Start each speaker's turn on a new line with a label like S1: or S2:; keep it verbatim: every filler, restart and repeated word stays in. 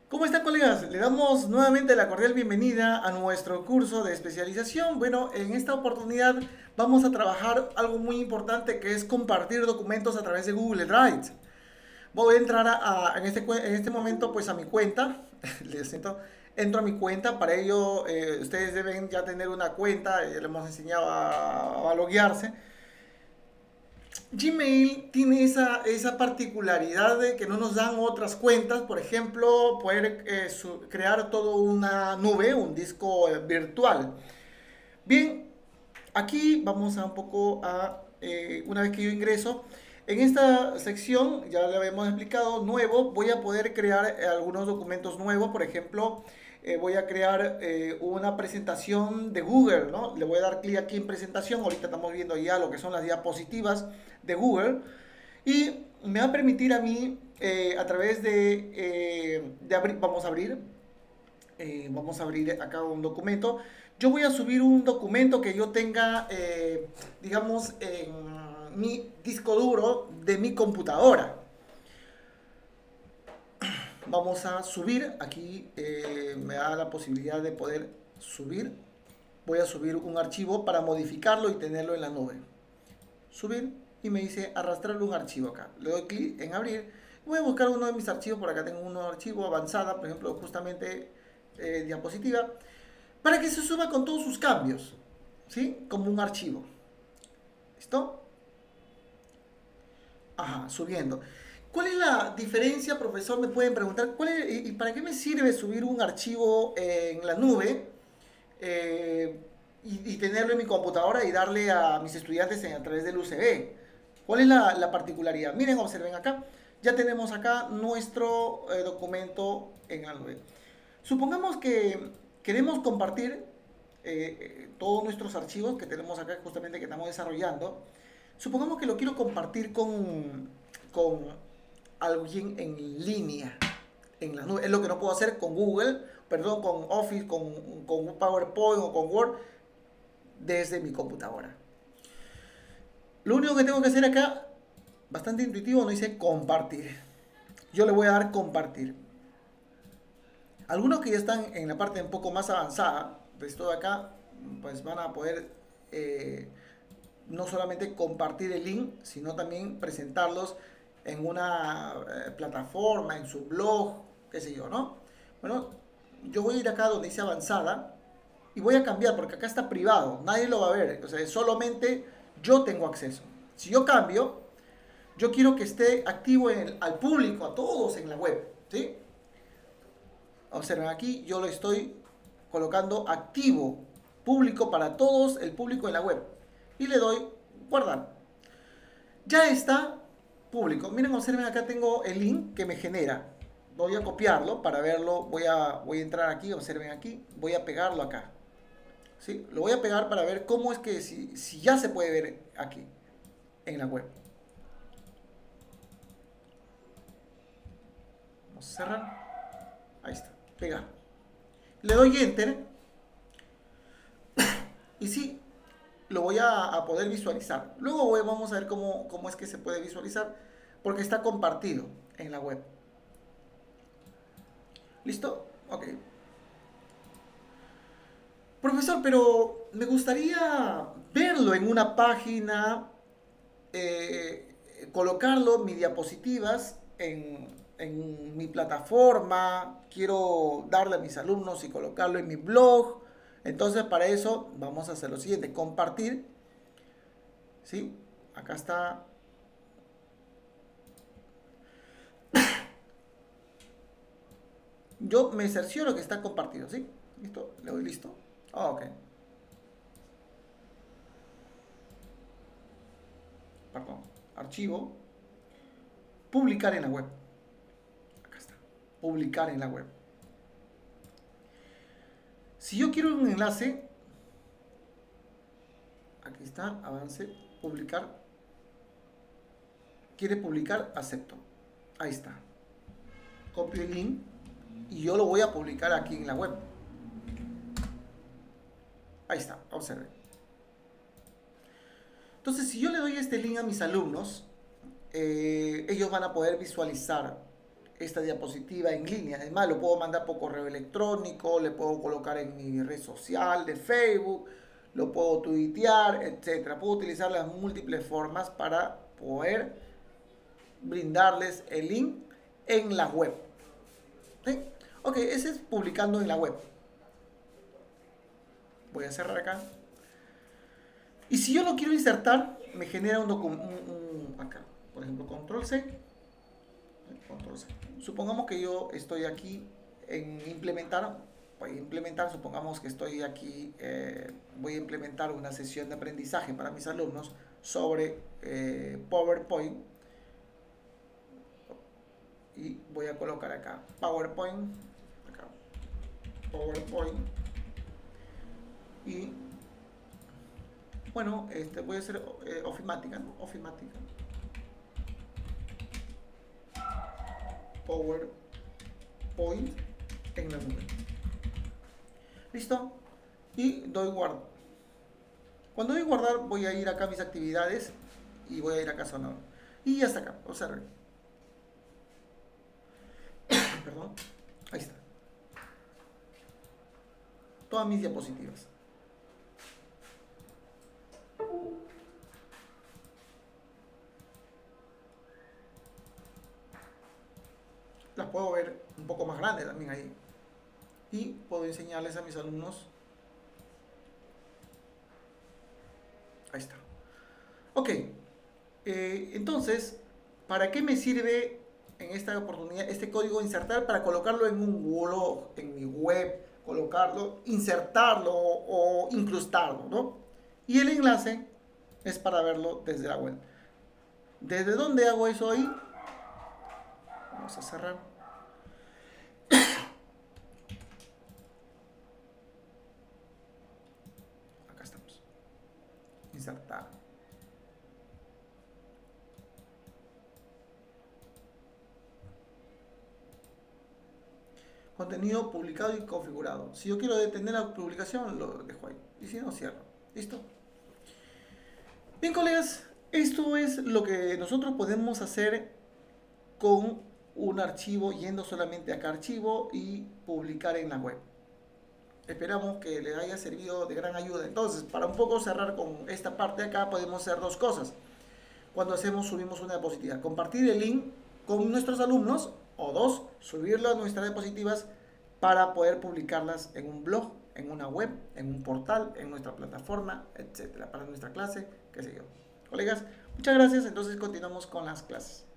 S1: ¿Cómo están, colegas? Le damos nuevamente la cordial bienvenida a nuestro curso de especialización. Bueno, en esta oportunidad vamos a trabajar algo muy importante, que es compartir documentos a través de Google Drive. Voy a entrar a, a- en, este, cue- en este momento pues a mi cuenta. Les siento, entro a mi cuenta. Para ello eh, ustedes deben ya tener una cuenta. Ya les hemos enseñado a, a loguearse. Gmail tiene esa, esa particularidad de que no nos dan otras cuentas. Por ejemplo, poder eh, su- crear toda una nube, un disco eh, virtual. Bien, aquí vamos a un poco a, eh, una vez que yo ingreso, en esta sección, ya le habíamos explicado, nuevo, voy a poder crear eh, algunos documentos nuevos. Por ejemplo, eh, voy a crear eh, una presentación de Google, ¿no? Le voy a dar clic aquí en presentación. Ahorita estamos viendo ya lo que son las diapositivas de Google. Y me va a permitir a mí, eh, a través de, eh, de abrir, vamos a abrir, eh, vamos a abrir acá un documento. Yo voy a subir un documento que yo tenga, eh, digamos, en mi disco duro de mi computadora. Vamos a subir, aquí eh, me da la posibilidad de poder subir. Voy a subir un archivo para modificarlo y tenerlo en la nube. Subir y me dice arrastrar un archivo acá. Le doy clic en abrir. Voy a buscar uno de mis archivos. Por acá tengo un archivo avanzada, por ejemplo, justamente eh, diapositiva, para que se suba con todos sus cambios, ¿sí? Como un archivo. ¿Listo? Ajá, subiendo. ¿Cuál es la diferencia, profesor? Me pueden preguntar, ¿cuál es, y para qué me sirve subir un archivo en la nube eh, y, y tenerlo en mi computadora y darle a mis estudiantes en- a través del U S B? ¿Cuál es la, la particularidad? Miren, observen acá. Ya tenemos acá nuestro eh, documento en la nube. Supongamos que queremos compartir eh, eh, todos nuestros archivos que tenemos acá, justamente que estamos desarrollando. Supongamos que lo quiero compartir con, con alguien en línea, en la nube. Es lo que no puedo hacer con Google, perdón, con Office, con, con PowerPoint o con Word desde mi computadora. Lo único que tengo que hacer acá, bastante intuitivo, no dice compartir. Yo le voy a dar compartir. Algunos que ya están en la parte un poco más avanzada de esto de acá, pues van a poder eh, no solamente compartir el link, sino también presentarlos en una eh, plataforma, en su blog, qué sé yo, ¿no? Bueno, yo voy a ir acá donde dice avanzada y voy a cambiar porque acá está privado, nadie lo va a ver, o sea, solamente yo tengo acceso. Si yo cambio, yo quiero que esté activo en el- al público, a todos en la web, ¿sí? Observen aquí, yo lo estoy colocando activo, público para todos, el público en la web. Y le doy guardar. Ya está público. Miren, observen, acá tengo el link que me genera. Voy a copiarlo para verlo. Voy a, voy a entrar aquí, observen aquí. Voy a pegarlo acá. ¿Sí? Lo voy a pegar para ver cómo es que, si, si ya se puede ver aquí, en la web. Vamos a cerrar. Ahí está, pegar. Le doy enter y sí, lo voy a, a poder visualizar. Luego voy- vamos a ver cómo, cómo es que se puede visualizar, porque está compartido en la web. ¿Listo? Ok. Profesor, pero me gustaría verlo en una página, eh, colocarlo, mis diapositivas, en, en mi plataforma. Quiero darle a mis alumnos y colocarlo en mi blog. Entonces, para eso vamos a hacer lo siguiente: compartir. ¿Sí? Acá está. Yo me cercioro que está compartido, ¿sí? ¿Listo? Le doy listo. Ah, ok. Perdón. Archivo. Publicar en la web. Acá está. Publicar en la web. Si yo quiero un enlace, aquí está, avance, publicar. ¿Quiere publicar? Acepto. Ahí está. Copio el link y yo lo voy a publicar aquí en la web. Ahí está, observen. Entonces, si yo le doy este link a mis alumnos, eh, ellos van a poder visualizar esta diapositiva en línea. Además, lo puedo mandar por correo electrónico, le puedo colocar en mi red social de Facebook, lo puedo tuitear, etcétera. Puedo utilizar las múltiples formas para poder brindarles el link en la web. ¿Sí? Ok, ese es publicando en la web. Voy a cerrar acá. Y si yo lo quiero insertar, me genera un documento, un, un, acá, por ejemplo, control C, control C. Supongamos que yo estoy aquí en implementar, voy a implementar, supongamos que estoy aquí, eh, voy a implementar una sesión de aprendizaje para mis alumnos sobre eh, PowerPoint. Y voy a colocar acá PowerPoint, acá, PowerPoint, y bueno, este, voy a hacer eh, ofimática, ¿no? Ofimática. PowerPoint en la nube. ¿Listo? Y doy guardar. Cuando doy guardar, voy a ir acá a mis actividades y voy a ir acá a Sonoro. Y hasta acá, observen. Perdón. Ahí está. Todas mis diapositivas. Las puedo ver un poco más grandes también ahí. Y puedo enseñarles a mis alumnos. Ahí está. Ok. Eh, entonces, ¿para qué me sirve en esta oportunidad este código insertar? Para colocarlo en un blog, en mi web, colocarlo, insertarlo o incrustarlo, ¿no? Y el enlace es para verlo desde la web. ¿Desde dónde hago eso ahí? Vamos a cerrar. Acá estamos. Insertar. Contenido publicado y configurado. Si yo quiero detener la publicación, lo dejo ahí. Y si no, cierro. ¿Listo? Bien, colegas, esto es lo que nosotros podemos hacer con un archivo, yendo solamente acá a archivo y publicar en la web. Esperamos que les haya servido de gran ayuda. Entonces, para un poco cerrar con esta parte de acá, podemos hacer dos cosas. Cuando hacemos, subimos una diapositiva. Compartir el link con nuestros alumnos. O dos, subirlo a nuestras diapositivas para poder publicarlas en un blog, en una web, en un portal, en nuestra plataforma, etcétera. Para nuestra clase, qué sé yo. Colegas, muchas gracias. Entonces continuamos con las clases.